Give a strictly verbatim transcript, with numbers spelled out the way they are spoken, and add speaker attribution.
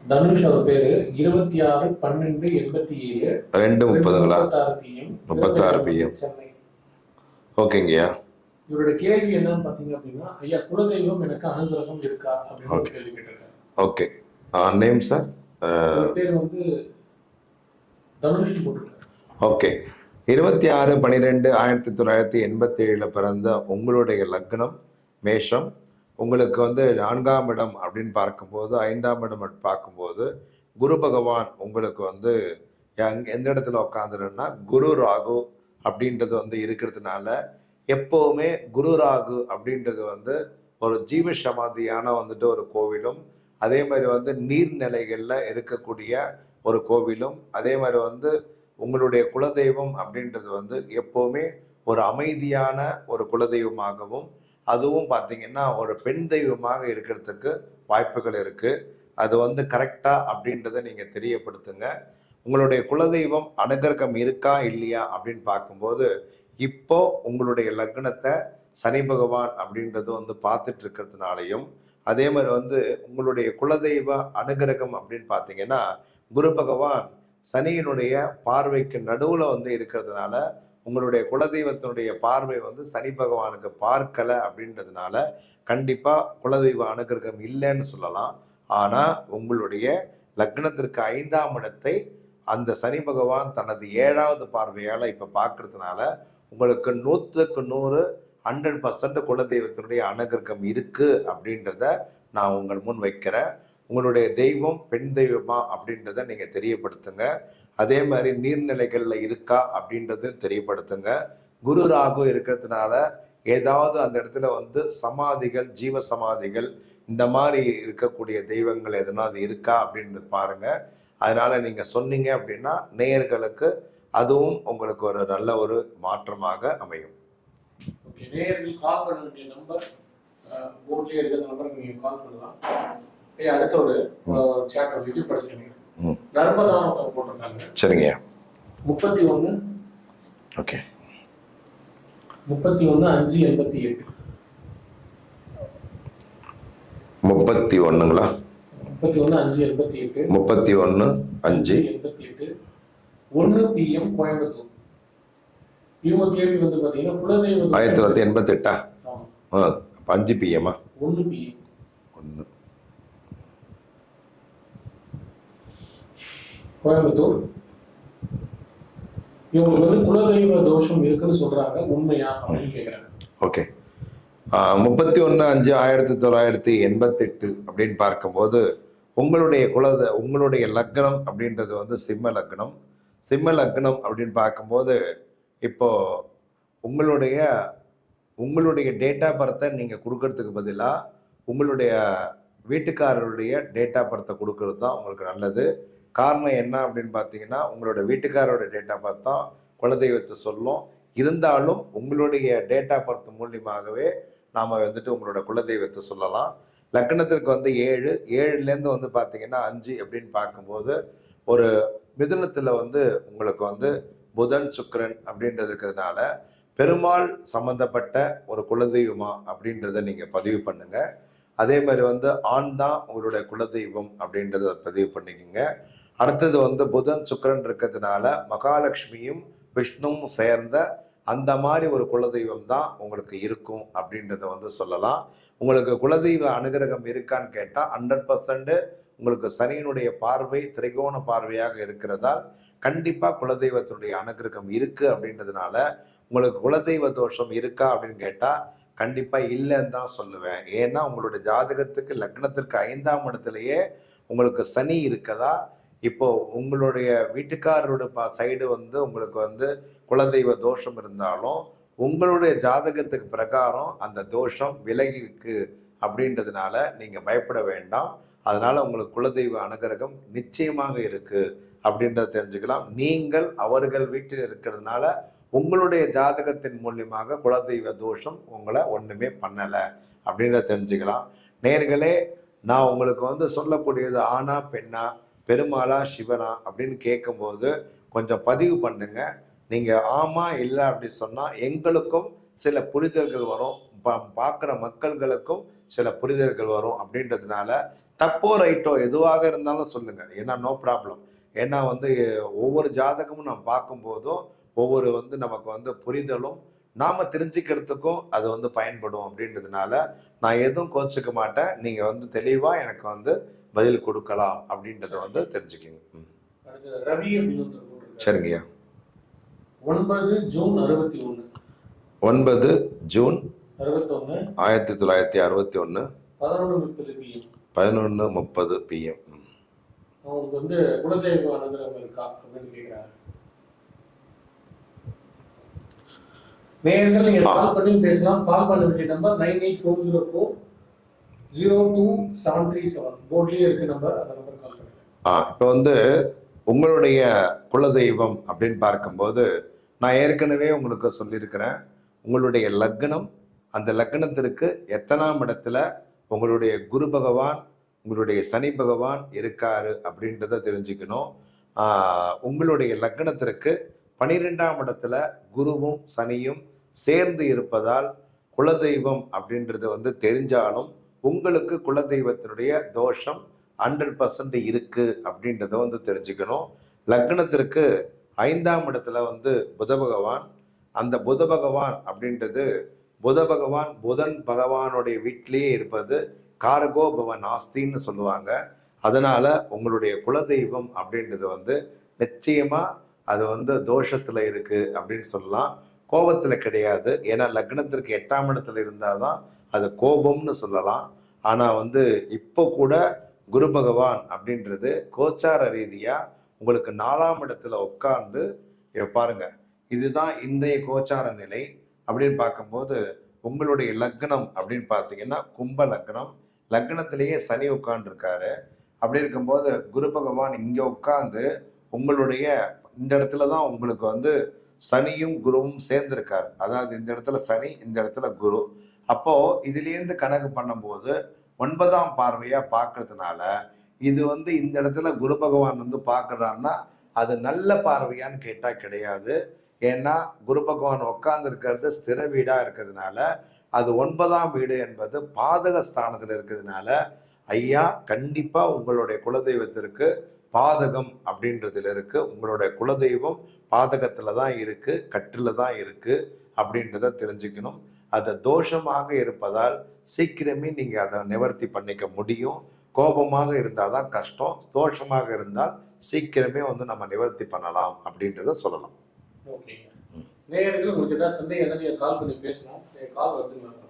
Speaker 1: தனுஷ் அவர் பேரு இருபத்தி ஆறு பன்னெண்டு எண்பத்தி ஏழு
Speaker 2: ரெண்டு முப்பதுங்களா
Speaker 1: முப்பத்தாறு பிஎம்
Speaker 2: முப்பத்தாறு பிஎம்
Speaker 1: சென்னை.
Speaker 2: ஓகேங்கய்யா.
Speaker 1: இவரோட கேள்வி என்னன்னு பாத்தீங்க அப்படின்னா, ஐயா குலதெய்வம் எனக்கு அனுகிரகம் இருக்கா அப்படின்னு ஒரு கேள்வி கேட்டிருக்காரு.
Speaker 2: Okay, name sir?
Speaker 1: பேர் வந்து தனுஷ் போட்டிருக்காரு.
Speaker 2: ஓகே, இருபத்தி ஆறு பன்னிரெண்டு ஆயிரத்தி தொள்ளாயிரத்தி எண்பத்தி ஏழுல பிறந்த உங்களுடைய லக்னம் மேஷம். உங்களுக்கு வந்து நான்காம் இடம் அப்படின்னு பார்க்கும்போது, ஐந்தாம் இடம் பார்க்கும்போது குரு பகவான் உங்களுக்கு வந்து எந்த இடத்துல உட்காந்துருன்னா குரு ராகு அப்படின்றது வந்து இருக்கிறதுனால எப்போவுமே குரு ராகு அப்படின்றது வந்து ஒரு ஜீவ சமாதியான வந்துட்டு ஒரு கோவிலும், அதே மாதிரி வந்து நீர்நிலைகளில் இருக்கக்கூடிய ஒரு கோவிலும், அதே மாதிரி வந்து உங்களுடைய குலதெய்வம் அப்படின்றது வந்து எப்போவுமே ஒரு அமைதியான ஒரு குலதெய்வமாகவும், அதுவும் பார்த்தீங்கன்னா ஒரு பெண் தெய்வமாக இருக்கிறதுக்கு வாய்ப்புகள் இருக்குது. அது வந்து கரெக்டா அப்படின்றத நீங்கள் தெரியப்படுத்துங்க. உங்களுடைய குலதெய்வம் அனுகிரகம் இருக்கா இல்லையா அப்படின்னு பார்க்கும்போது, இப்போ உங்களுடைய லக்னத்தை சனி பகவான் அப்படின்றது வந்து பார்த்துட்டு இருக்கிறதுனாலையும், அதே மாதிரி வந்து உங்களுடைய குலதெய்வ அனுகிரகம் அப்படின்னு பார்த்தீங்கன்னா குரு பகவான் சனியினுடைய பார்வைக்கு நடுவில் வந்து இருக்கிறதுனால உங்களுடைய குலதெய்வத்தினுடைய பார்வை வந்து சனி பகவானுக்கு பார்க்கலை அப்படின்றதுனால கண்டிப்பாக குலதெய்வ அனுகிரகம் இல்லைன்னு சொல்லலாம். ஆனால் உங்களுடைய லக்னத்திற்கு ஐந்தாம் இடத்தை அந்த சனி பகவான் தனது ஏழாவது பார்வையால் இப்போ பார்க்கறதுனால உங்களுக்கு நூற்றுக்கு நூறு ஹண்ட்ரட் பர்சன்ட் குலதெய்வத்தினுடைய அனுகிரகம் இருக்குது அப்படின்றத நான் உங்கள் முன் வைக்கிறேன். உங்களுடைய தெய்வம் பெண் தெய்வமா அப்படின்றத நீங்கள் தெரியப்படுத்துங்க. அதே மாதிரி நீர்நிலைகளில் இருக்கா அப்படின்றது தெரியப்படுத்துங்க. குரு ராகு இருக்கிறதுனால ஏதாவது அந்த இடத்துல வந்து சமாதிகள், ஜீவ சமாதிகள், இந்த மாதிரி இருக்கக்கூடிய தெய்வங்கள் எதனாவது இருக்கா அப்படின்னு பாருங்க. அதனால நீங்க சொன்னீங்க அப்படின்னா நேயர்களுக்கு அதுவும் உங்களுக்கு ஒரு நல்ல ஒரு மாற்றமாக அமையும்.
Speaker 1: ஓகே, நேயர்கள் கால் பண்ண வேண்டிய நம்பர் போர்ட்லயே இருக்கிற நம்பருக்கு நீங்க கால் பண்ணலாம். ஏய், அடுத்த ஒரு சாட் வீடியோ படிச்சிருக்கீங்க. நர்மதான் ஒருத்தவங்க போட்டிருக்காங்க.
Speaker 2: சரிங்க.
Speaker 1: முப்பத்தி ஒன்று
Speaker 2: ஓகே
Speaker 1: முப்பத்தி ஒன்று அஞ்சு எண்பத்தி எட்டு
Speaker 2: முப்பத்தி ஒன்றுங்களா?
Speaker 1: முப்பத்தி ஒன்று அஞ்சு எண்பத்தி எட்டு
Speaker 2: முப்பத்தி ஒன்று அஞ்சு
Speaker 1: எண்பத்தி எட்டு ஒன்று பிஎம் கோயம்புத்தூர். இவங்க கேள்வி வந்து பார்த்தீங்கன்னா குலதெய்வம்
Speaker 2: ஆயிரத்தி தொள்ளாயிரத்தி எண்பத்தி எட்டா ஆ அஞ்சு பிஎம்மா?
Speaker 1: ஒன்று பிஎம்
Speaker 2: ஒன்று
Speaker 1: கோயம்புத்தூர். இவங்க வந்து குலதெய்வ தோஷம் இருக்குன்னு சொல்றாங்க, உண்மையா அப்படின்னு கேட்குறாங்க.
Speaker 2: ஓகே, முப்பத்தி ஒன்று அஞ்சு ஆயிரத்தி தொள்ளாயிரத்தி எண்பத்தி எட்டு அப்படின்னு பார்க்கும்போது உங்களுடைய குலத உங்களுடைய லக்னம் அப்படின்றது வந்து சிம்ம லக்னம். சிம்ம லக்னம் அப்படின்னு பார்க்கும்போது இப்போ உங்களுடைய உங்களுடைய டேட் ஆஃப் பர்த்தை நீங்கள் கொடுக்கறதுக்கு பதிலாக உங்களுடைய வீட்டுக்காரருடைய டேட் ஆஃப் பர்த்தை கொடுக்கறது தான் உங்களுக்கு நல்லது. காரணம் என்ன அப்படின்னு பார்த்தீங்கன்னா, உங்களோட வீட்டுக்காரோட டேட் ஆஃப் பர்த் தான் குலதெய்வத்தை சொல்லும். இருந்தாலும் உங்களுடைய டேட் ஆஃப் பர்த் மூலியமாகவே நாம் வந்துட்டு உங்களோட குலதெய்வத்தை சொல்லலாம். லக்னத்திற்கு வந்து ஏழு ஏழுலேருந்து வந்து பார்த்தீங்கன்னா அஞ்சு அப்படின்னு பார்க்கும்போது ஒரு மிதுனத்தில் வந்து உங்களுக்கு வந்து புதன் சுக்கிரன் அப்படின்றது இருக்கிறதுனால பெருமாள் சம்பந்தப்பட்ட ஒரு குலதெய்வமா அப்படின்றத நீங்கள் பதிவு பண்ணுங்க. அதே மாதிரி வந்து ஆண் தான் உங்களுடைய குலதெய்வம் அப்படின்றத பதிவு பண்ணிக்கோங்க. அடுத்தது வந்து புதன் சுக்கிரன் இருக்கிறதுனால மகாலட்சுமியும் விஷ்ணுவும் சேர்ந்த அந்த மாதிரி ஒரு குலதெய்வம் தான் உங்களுக்கு இருக்கும் அப்படின்றத வந்து சொல்லலாம். உங்களுக்கு குலதெய்வ அனுகிரகம் இருக்கான்னு கேட்டால் ஹண்ட்ரட் பர்சன்ட் உங்களுக்கு சனியினுடைய பார்வை திரிகோண பார்வையாக இருக்கிறதால் கண்டிப்பாக குலதெய்வத்தினுடைய அனுகிரகம் இருக்கு அப்படின்றதுனால உங்களுக்கு குலதெய்வ தோஷம் இருக்கா அப்படின்னு கேட்டால் கண்டிப்பாக இல்லைன்னு தான் சொல்லுவேன். ஏன்னா உங்களுடைய ஜாதகத்துக்கு லக்னத்திற்கு ஐந்தாம் இடத்துலையே உங்களுக்கு சனி இருக்கதா. இப்போ உங்களுடைய வீட்டுக்காரரோட பா சைடு வந்து உங்களுக்கு வந்து குலதெய்வ தோஷம் இருந்தாலும் உங்களுடைய ஜாதகத்துக்கு பிரகாரம் அந்த தோஷம் விலகி இருக்கு அப்படின்றதுனால நீங்கள் பயப்பட வேண்டாம். அதனால உங்களுக்கு குலதெய்வ அனுகிரகம் நிச்சயமாக இருக்கு அப்படின்றத தெரிஞ்சுக்கலாம். நீங்கள் அவர்கள் வீட்டில் இருக்கிறதுனால உங்களுடைய ஜாதகத்தின் மூலியமாக குலதெய்வ தோஷம் உங்களை ஒன்றுமே பண்ணலை அப்படின்றத தெரிஞ்சுக்கலாம். நேர்களே, நான் உங்களுக்கு வந்து சொல்லக்கூடியது ஆனா பெண்ணா, பெருமாளா சிவனா அப்படின்னு கேட்கும்போது கொஞ்சம் பதிவு பண்ணுங்க. நீங்கள் ஆமாம் இல்லை அப்படின்னு சொன்னால் எங்களுக்கும் சில புரிதல்கள் வரும், பா பார்க்குற மக்கள்களுக்கும் சில புரிதல்கள் வரும். அப்படின்றதுனால தப்போ ரைட்டோ எதுவாக இருந்தாலும் சொல்லுங்க, ஏன்னா நோ ப்ராப்ளம். ஏன்னா வந்து ஒவ்வொரு ஜாதகமும் நம்ம பார்க்கும்போதும் ஒவ்வொரு வந்து நமக்கு வந்து புரிதலும் நாம தெரிஞ்சுக்கிறதுக்கும் அது வந்து பயன்படும் அப்படின்றதுனால நான் எதுவும் கோச்சிக்க மாட்டேன். நீங்க வந்து தெளிவா எனக்கு வந்து பதில் கொடுக்கலாம் அப்படின்றத வந்து தெரிஞ்சுக்கிங்க.
Speaker 1: ரவி அப்படின்னு
Speaker 2: சரிங்கய்யா.
Speaker 1: ஒன்பது ஜூன் அறுபத்தி ஒன்று
Speaker 2: ஒன்பது ஜூன்
Speaker 1: அறுபத்தொன்னு
Speaker 2: ஆயிரத்தி தொள்ளாயிரத்தி அறுபத்தி ஒன்று
Speaker 1: பதினொன்று முப்பது பிஎம்
Speaker 2: பதினொன்று முப்பது பிஎம்.
Speaker 1: அவங்களுக்கு வந்து குலதெய்வ அனுகிரகம் இருக்கா அப்படின்னு கேட்குறாங்க. நேயர்கள் நீங்க கால் பண்ணி பேசலாம். கால் பண்ண வேண்டிய number nine eight four zero four zero two seven three seven போர்ட்லேயே இருக்கு நம்பர், அந்த நம்பர் கால் பண்ணுங்க.
Speaker 2: ஆ இப்போ வந்து உங்களுடைய குலதெய்வம் அப்படின்னு பார்க்கும்போது நான் ஏற்கனவே உங்களுக்கு சொல்லியிருக்கிறேன். உங்களுடைய லக்னம், அந்த லக்னத்திற்கு எத்தனாம் இடத்துல உங்களுடைய குரு பகவான் உங்களுடைய சனி பகவான் இருக்காரு அப்படின்றத தெரிஞ்சுக்கணும். உங்களுடைய லக்னத்திற்கு பனிரெண்டாம் இடத்துல குருவும் சனியும் சேர்ந்து இருப்பதால் குலதெய்வம் அப்படின்றது வந்து தெரிஞ்சாலும் உங்களுக்கு குலதெய்வத்தினுடைய தோஷம் ஹண்ட்ரட் பர்சன்ட் இருக்கு அப்படின்றத வந்து தெரிஞ்சுக்கணும். லக்னத்திற்கு ஐந்தாம் இடத்துல வந்து புத பகவான், அந்த புத பகவான் அப்படின்றது புத பகவான் புதன் பகவானுடைய வீட்டிலேயே இருப்பது காரகோ பவன் ஆஸ்தின்னு சொல்லுவாங்க. அதனால உங்களுடைய குலதெய்வம் அப்படின்றது வந்து நிச்சயமா அது வந்து தோஷத்துல இருக்கு அப்படின்னு சொல்லலாம், கோபத்துல கிடையாது. ஏன்னா லக்னத்திற்கு எட்டாம் இடத்துல இருந்தாதான் அது கோபம்னு சொல்லலாம். ஆனா வந்து இப்போ கூட குரு பகவான் அப்படின்றது கோச்சார ரீதியா உங்களுக்கு நாலாம் இடத்துல உட்கார்ந்து பாருங்க. இதுதான் இன்றைய கோச்சார நிலை அப்படின்னு பார்க்கும்போது உங்களுடைய லக்னம் அப்படின்னு பார்த்தீங்கன்னா கும்ப லக்னம், லக்னத்திலேயே சனி உட்கார்ந்துருக்காரு. அப்படி இருக்கும்போது குரு பகவான் இங்கே உட்கார்ந்து உங்களுடைய இந்த இடத்துல தான் உங்களுக்கு வந்து சனியும் குருவும் சேர்ந்திருக்காரு. அதாவது இந்த இடத்துல சனி, இந்த இடத்துல குரு. அப்போ இதுலேருந்து கணக்கு பண்ணும்போது ஒன்பதாம் பார்வையா பார்க்கறதுனால இது வந்து இந்த இடத்துல குரு பகவான் வந்து பார்க்கறாருன்னா அது நல்ல பார்வையான்னு கேட்டா கிடையாது. ஏன்னா குரு பகவான் உட்கார்ந்து இருக்கிறது ஸ்திர வீடா இருக்கிறதுனால அது ஒன்பதாம் வீடு என்பது பாதக ஸ்தானத்துல இருக்கிறதுனால ஐயா கண்டிப்பா உங்களுடைய குலதெய்வத்திற்கு பாதகம் அப்படின்றதுல இருக்கு. உங்களுடைய குலதெய்வம் பாதகத்துல தான் இருக்கு, கட்டுல தான் இருக்கு அப்படின்றத தெரிஞ்சுக்கணும். அது தோஷமாக இருப்பதால் சீக்கிரமே நீங்க அதை நிவர்த்தி பண்ணிக்க முடியும். கோபமாக இருந்தாதான் கஷ்டம், தோஷமாக இருந்தால் சீக்கிரமே வந்து நம்ம நிவர்த்தி பண்ணலாம் அப்படின்றத சொல்லலாம்.
Speaker 1: ஓகே, நேயர்கள் உங்களுக்கு ஏதாவது சந்தேகம் கால் பண்ணி பேசணும். கால் வருதுங்க.